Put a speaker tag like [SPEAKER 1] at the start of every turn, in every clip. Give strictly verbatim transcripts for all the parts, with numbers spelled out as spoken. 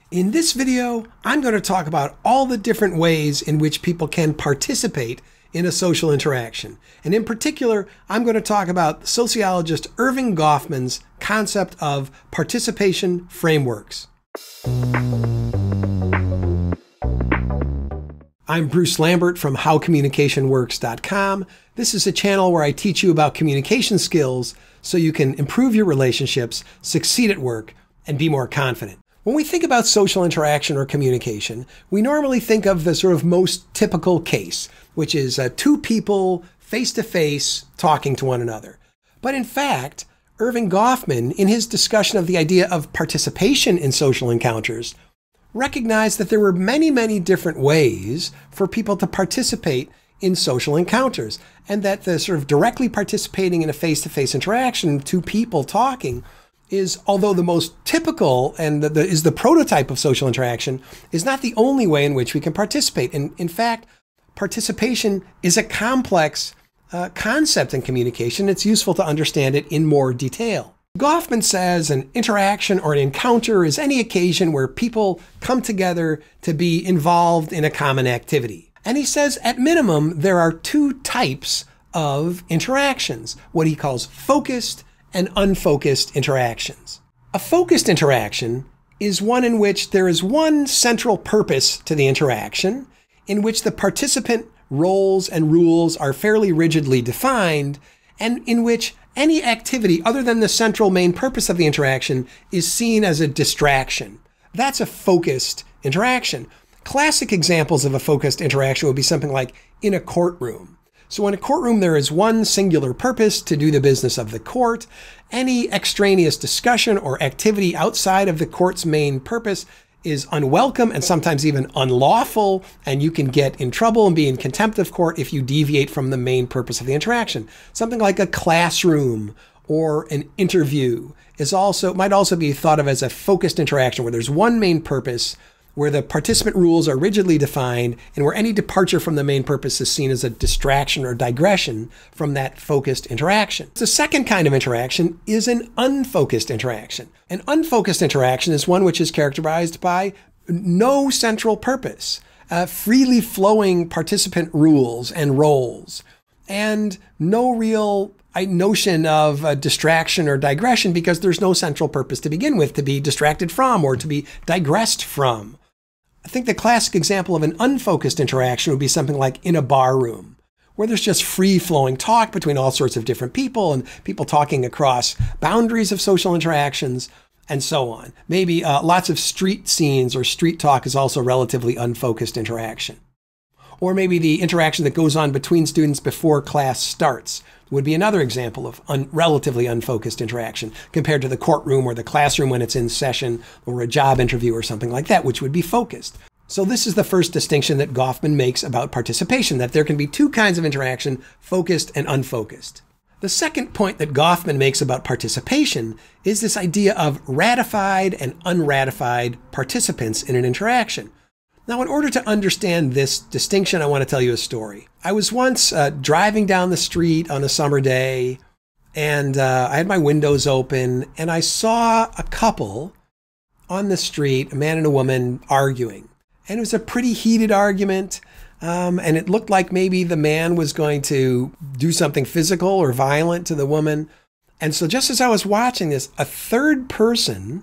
[SPEAKER 1] In this video, I'm going to talk about all the different ways in which people can participate in a social interaction. And in particular, I'm going to talk about sociologist Erving Goffman's concept of participation frameworks. I'm Bruce Lambert from how communication works dot com. This is a channel where I teach you about communication skills so you can improve your relationships, succeed at work, and be more confident. When we think about social interaction or communication, we normally think of the sort of most typical case, which is uh, two people face-to-face talking to one another. But in fact, Erving Goffman, in his discussion of the idea of participation in social encounters, recognized that there were many, many different ways for people to participate in social encounters, and that the sort of directly participating in a face-to-face interaction, two people talking, is, although the most typical and the, the, is the prototype of social interaction, is not the only way in which we can participate. And in fact, participation is a complex uh, concept in communication. It's useful to understand it in more detail. Goffman says an interaction or an encounter is any occasion where people come together to be involved in a common activity. And he says, at minimum, there are two types of interactions, what he calls focused and unfocused interactions. A focused interaction is one in which there is one central purpose to the interaction, in which the participant roles and rules are fairly rigidly defined, and in which any activity other than the central main purpose of the interaction is seen as a distraction. That's a focused interaction. Classic examples of a focused interaction would be something like in a courtroom. So in a courtroom, there is one singular purpose: to do the business of the court. Any extraneous discussion or activity outside of the court's main purpose is unwelcome and sometimes even unlawful, and you can get in trouble and be in contempt of court if you deviate from the main purpose of the interaction. Something like a classroom or an interview is also might also be thought of as a focused interaction, where there's one main purpose, where the participant rules are rigidly defined, and where any departure from the main purpose is seen as a distraction or digression from that focused interaction. The second kind of interaction is an unfocused interaction. An unfocused interaction is one which is characterized by no central purpose, uh, freely flowing participant rules and roles, and no real notion of a distraction or digression, because there's no central purpose to begin with to be distracted from or to be digressed from. I think the classic example of an unfocused interaction would be something like in a bar room, where there's just free-flowing talk between all sorts of different people and people talking across boundaries of social interactions and so on. Maybe uh, lots of street scenes or street talk is also relatively unfocused interaction. Or maybe the interaction that goes on between students before class starts would be another example of un relatively unfocused interaction, compared to the courtroom or the classroom when it's in session, or a job interview or something like that, which would be focused. So this is the first distinction that Goffman makes about participation, that there can be two kinds of interaction, focused and unfocused. The second point that Goffman makes about participation is this idea of ratified and unratified participants in an interaction. Now, in order to understand this distinction, I want to tell you a story. I was once uh, driving down the street on a summer day, and uh, I had my windows open, and I saw a couple on the street, a man and a woman, arguing. And it was a pretty heated argument, um, and it looked like maybe the man was going to do something physical or violent to the woman. And so just as I was watching this, a third person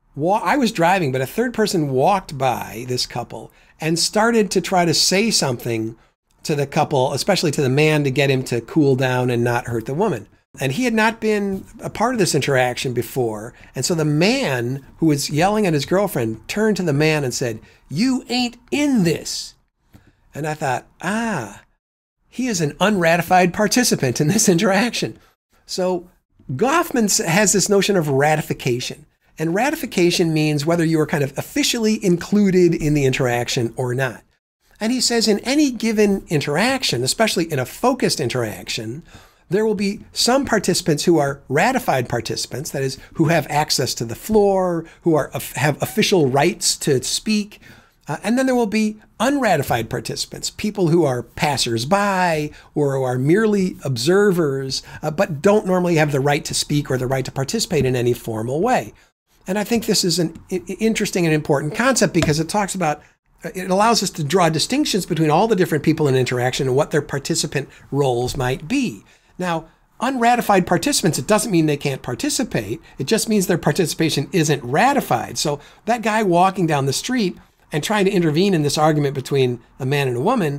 [SPEAKER 1] I was driving, but a third person walked by this couple and started to try to say something to the couple, especially to the man, to get him to cool down and not hurt the woman. And he had not been a part of this interaction before. And so the man who was yelling at his girlfriend turned to the man and said, "You ain't in this." And I thought, ah, he is an unratified participant in this interaction. So Goffman has this notion of ratification. And ratification means whether you are kind of officially included in the interaction or not. And he says in any given interaction, especially in a focused interaction, there will be some participants who are ratified participants, that is, who have access to the floor, who are have official rights to speak. Uh, and then there will be unratified participants, people who are passers-by or who are merely observers, uh, but don't normally have the right to speak or the right to participate in any formal way. And I think this is an interesting and important concept because it talks about, it allows us to draw distinctions between all the different people in interaction and what their participant roles might be. Now, unratified participants, it doesn't mean they can't participate. It just means their participation isn't ratified. So that guy walking down the street and trying to intervene in this argument between a man and a woman,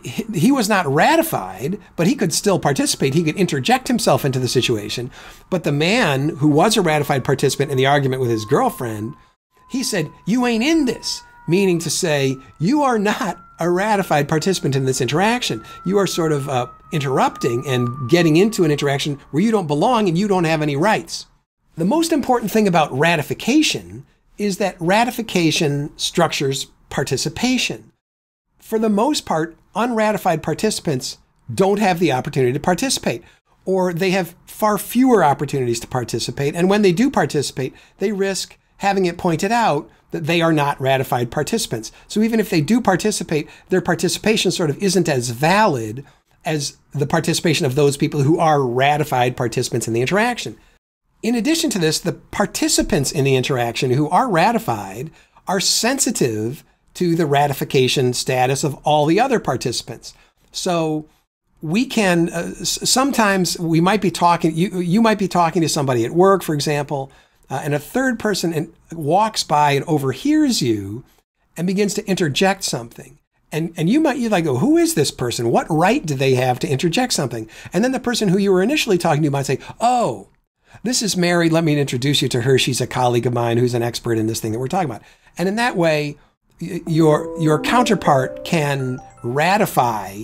[SPEAKER 1] he was not ratified, but he could still participate. He could interject himself into the situation. But the man who was a ratified participant in the argument with his girlfriend, he said, "You ain't in this," meaning to say, you are not a ratified participant in this interaction. You are sort of uh, interrupting and getting into an interaction where you don't belong and you don't have any rights. The most important thing about ratification is that ratification structures participation. For the most part, unratified participants don't have the opportunity to participate, or they have far fewer opportunities to participate. And when they do participate, they risk having it pointed out that they are not ratified participants. So even if they do participate, their participation sort of isn't as valid as the participation of those people who are ratified participants in the interaction. In addition to this, the participants in the interaction who are ratified are sensitive to the ratification status of all the other participants. So we can, uh, sometimes we might be talking, you, you might be talking to somebody at work, for example, uh, and a third person in, walks by and overhears you and begins to interject something. And, and you might, you like, go, who is this person? What right do they have to interject something? And then the person who you were initially talking to might say, oh, this is Mary. Let me introduce you to her. She's a colleague of mine who's an expert in this thing that we're talking about. And in that way, your, your counterpart can ratify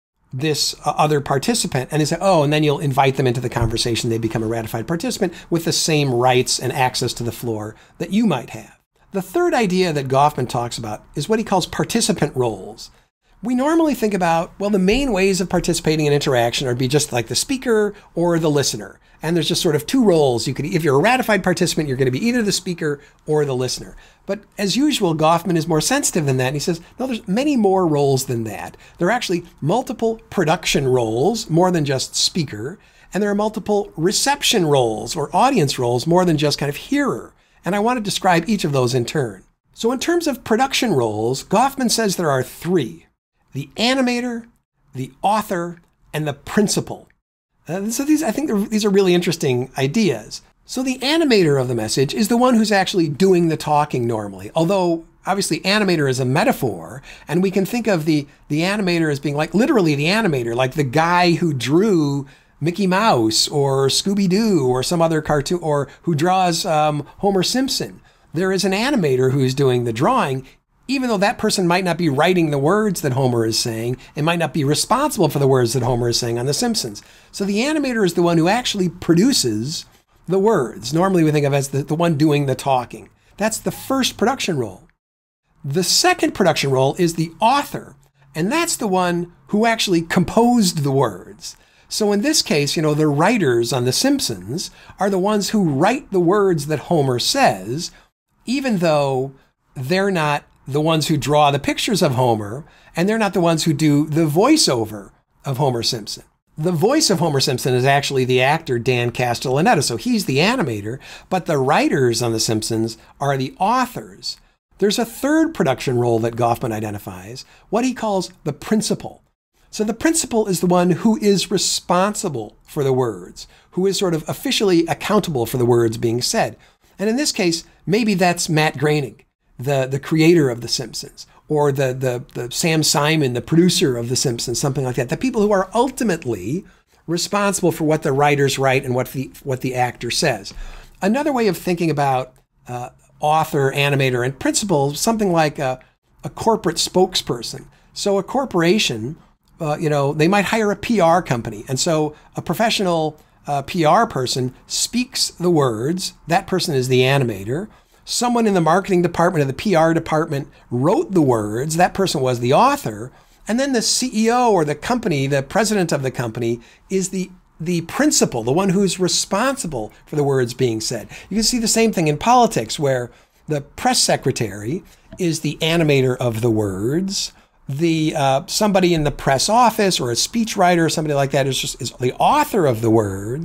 [SPEAKER 1] this other participant and they say, oh, and then you'll invite them into the conversation. They become a ratified participant with the same rights and access to the floor that you might have. The third idea that Goffman talks about is what he calls participant roles. We normally think about, well, the main ways of participating in interaction are be just like the speaker or the listener. And there's just sort of two roles. You could, if you're a ratified participant, you're going to be either the speaker or the listener. But as usual, Goffman is more sensitive than that. And he says, no, there's many more roles than that. There are actually multiple production roles, more than just speaker. And there are multiple reception roles or audience roles, more than just kind of hearer. And I want to describe each of those in turn. So in terms of production roles, Goffman says there are three: the animator, the author, and the principal. Uh, so these, I think these are really interesting ideas. So the animator of the message is the one who's actually doing the talking normally, although obviously animator is a metaphor, and we can think of the, the animator as being like literally the animator, like the guy who drew Mickey Mouse or Scooby-Doo or some other cartoon, or who draws um, Homer Simpson. There is an animator who's doing the drawing, even though that person might not be writing the words that Homer is saying, and might not be responsible for the words that Homer is saying on The Simpsons. So the animator is the one who actually produces the words. Normally we think of as the, the one doing the talking. That's the first production role. The second production role is the author, and that's the one who actually composed the words. So in this case, you know, the writers on The Simpsons are the ones who write the words that Homer says, even though they're not the ones who draw the pictures of Homer, and they're not the ones who do the voiceover of Homer Simpson. The voice of Homer Simpson is actually the actor Dan Castellaneta, so he's the animator, but the writers on The Simpsons are the authors. There's a third production role that Goffman identifies, what he calls the principal. So the principal is the one who is responsible for the words, who is sort of officially accountable for the words being said. And in this case, maybe that's Matt Groening, the, the creator of The Simpsons, or the, the, the Sam Simon, the producer of The Simpsons, something like that. The people who are ultimately responsible for what the writers write and what the, what the actor says. Another way of thinking about uh, author, animator, and principal, something like a, a corporate spokesperson. So a corporation, uh, you know, they might hire a P R company. And so a professional uh, P R person speaks the words. That person is the animator. Someone in the marketing department or the P R department wrote the words. That person was the author. And then the C E O or the company, the president of the company, is the the principal, the one who's responsible for the words being said. You can see the same thing in politics, where the press secretary is the animator of the words. The uh, somebody in the press office or a speechwriter or somebody like that is just is the author of the words.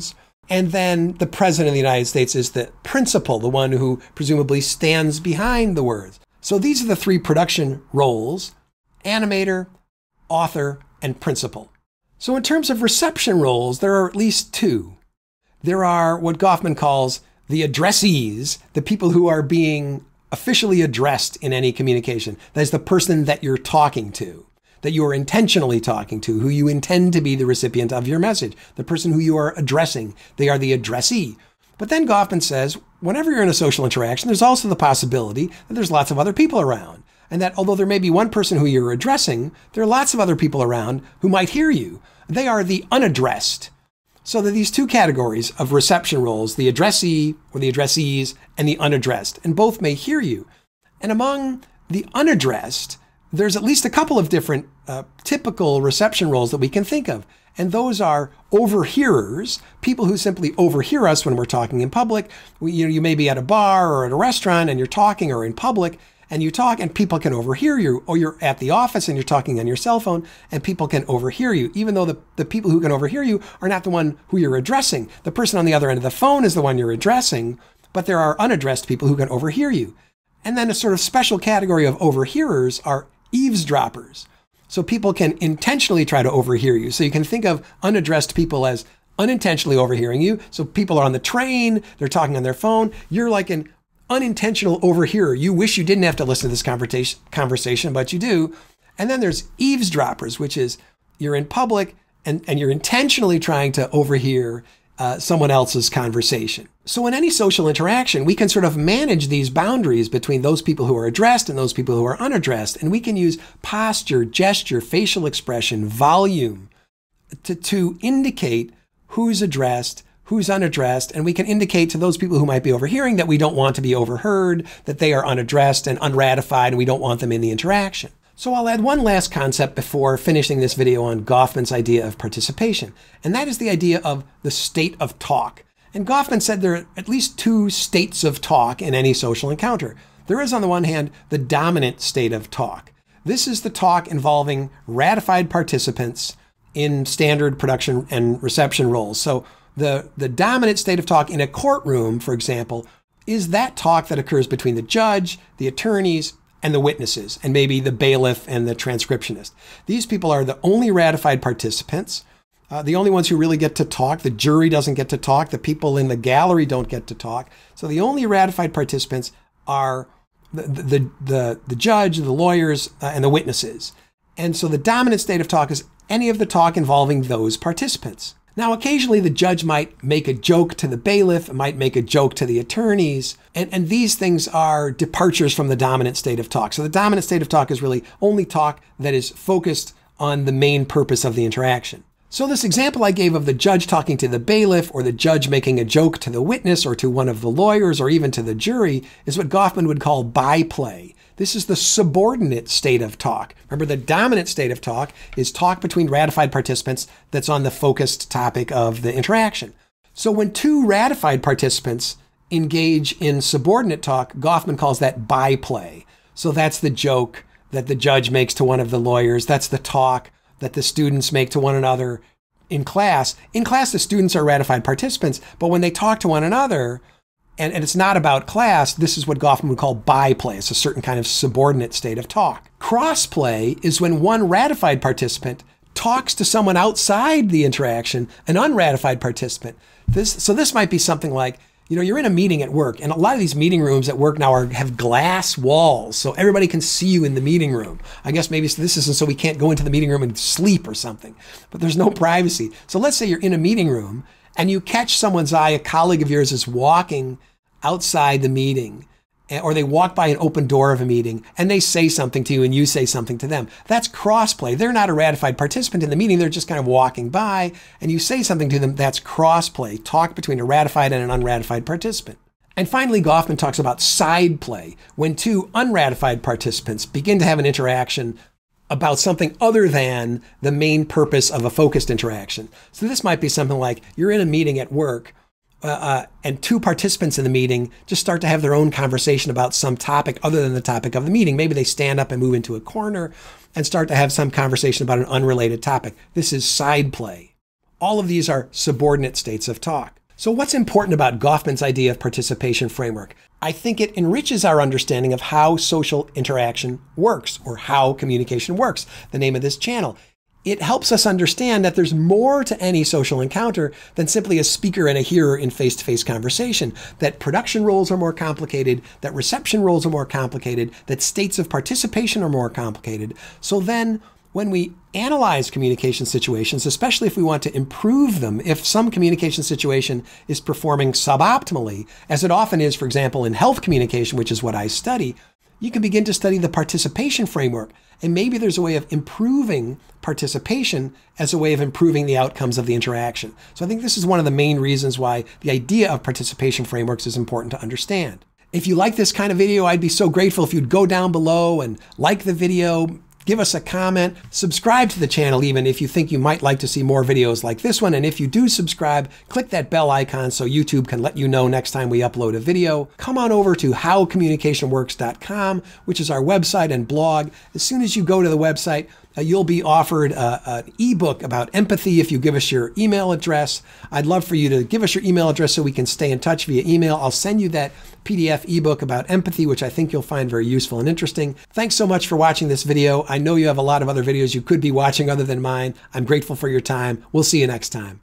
[SPEAKER 1] And then the president of the United States is the principal, the one who presumably stands behind the words. So these are the three production roles: animator, author, and principal. So in terms of reception roles, there are at least two. There are what Goffman calls the addressees, the people who are being officially addressed in any communication. That is the person that you're talking to, that you are intentionally talking to, who you intend to be the recipient of your message, the person who you are addressing. They are the addressee. But then Goffman says, whenever you're in a social interaction, there's also the possibility that there's lots of other people around. And that although there may be one person who you're addressing, there are lots of other people around who might hear you. They are the unaddressed. So there are these two categories of reception roles, the addressee or the addressees and the unaddressed, and both may hear you. And among the unaddressed, there's at least a couple of different uh, typical reception roles that we can think of. And those are overhearers, people who simply overhear us when we're talking in public. We, you know, you may be at a bar or at a restaurant and you're talking, or in public, and you talk and people can overhear you. Or you're at the office and you're talking on your cell phone and people can overhear you, even though the, the people who can overhear you are not the one who you're addressing. The person on the other end of the phone is the one you're addressing, but there are unaddressed people who can overhear you. And then a sort of special category of overhearers are eavesdroppers. So people can intentionally try to overhear you. So you can think of unaddressed people as unintentionally overhearing you. So people are on the train, they're talking on their phone. You're like an unintentional overhearer. You wish you didn't have to listen to this conversation, conversation, but you do. And then there's eavesdroppers, which is you're in public and, and you're intentionally trying to overhear uh, someone else's conversation. So in any social interaction, we can sort of manage these boundaries between those people who are addressed and those people who are unaddressed. And we can use posture, gesture, facial expression, volume to, to indicate who's addressed, who's unaddressed. And we can indicate to those people who might be overhearing that we don't want to be overheard, that they are unaddressed and unratified, and we don't want them in the interaction. So I'll add one last concept before finishing this video on Goffman's idea of participation, and that is the idea of the state of talk. And Goffman said there are at least two states of talk in any social encounter. There is, on the one hand, the dominant state of talk. This is the talk involving ratified participants in standard production and reception roles. So the, the dominant state of talk in a courtroom, for example, is that talk that occurs between the judge, the attorneys, and the witnesses, and maybe the bailiff and the transcriptionist. These people are the only ratified participants, uh, the only ones who really get to talk. The jury doesn't get to talk. The people in the gallery don't get to talk. So the only ratified participants are the, the, the, the judge, the lawyers, uh, and the witnesses. And so the dominant state of talk is any of the talk involving those participants. Now, occasionally the judge might make a joke to the bailiff, might make a joke to the attorneys, and, and these things are departures from the dominant state of talk. So the dominant state of talk is really only talk that is focused on the main purpose of the interaction. So this example I gave of the judge talking to the bailiff, or the judge making a joke to the witness or to one of the lawyers or even to the jury, is what Goffman would call byplay. This is the subordinate state of talk. Remember, the dominant state of talk is talk between ratified participants that's on the focused topic of the interaction. So when two ratified participants engage in subordinate talk, Goffman calls that byplay. So that's the joke that the judge makes to one of the lawyers. That's the talk that the students make to one another in class. In class, the students are ratified participants, but when they talk to one another, And, and it's not about class, this is what Goffman would call byplay. It's a certain kind of subordinate state of talk. Crossplay is when one ratified participant talks to someone outside the interaction, an unratified participant. This, so this might be something like, you know, you're in a meeting at work, and a lot of these meeting rooms at work now are, have glass walls, so everybody can see you in the meeting room. I guess maybe this isn't so we can't go into the meeting room and sleep or something, but there's no privacy. So let's say you're in a meeting room, and you catch someone's eye, a colleague of yours is walking outside the meeting, or they walk by an open door of a meeting and they say something to you and you say something to them. That's crossplay. They're not a ratified participant in the meeting. They're just kind of walking by and you say something to them. That's crossplay, talk between a ratified and an unratified participant. And finally, Goffman talks about side play, when two unratified participants begin to have an interaction about something other than the main purpose of a focused interaction. So this might be something like you're in a meeting at work, uh, uh, and two participants in the meeting just start to have their own conversation about some topic other than the topic of the meeting. Maybe they stand up and move into a corner and start to have some conversation about an unrelated topic. This is side play. All of these are subordinate states of talk. So what's important about Goffman's idea of participation framework? I think it enriches our understanding of how social interaction works, or how communication works, the name of this channel. It helps us understand that there's more to any social encounter than simply a speaker and a hearer in face-to-face conversation, that production roles are more complicated, that reception roles are more complicated, that states of participation are more complicated. So then, when we analyze communication situations, especially if we want to improve them, if some communication situation is performing suboptimally, as it often is, for example, in health communication, which is what I study, you can begin to study the participation framework. And maybe there's a way of improving participation as a way of improving the outcomes of the interaction. So I think this is one of the main reasons why the idea of participation frameworks is important to understand. If you like this kind of video, I'd be so grateful if you'd go down below and like the video, give us a comment, subscribe to the channel even if you think you might like to see more videos like this one. And if you do subscribe, click that bell icon so YouTube can let you know next time we upload a video. Come on over to how communication works dot com, which is our website and blog. As soon as you go to the website, uh, you'll be offered uh, an ebook about empathy if you give us your email address. I'd love for you to give us your email address so we can stay in touch via email. I'll send you that P D F ebook about empathy, which I think you'll find very useful and interesting. Thanks so much for watching this video. I know you have a lot of other videos you could be watching other than mine. I'm grateful for your time. We'll see you next time.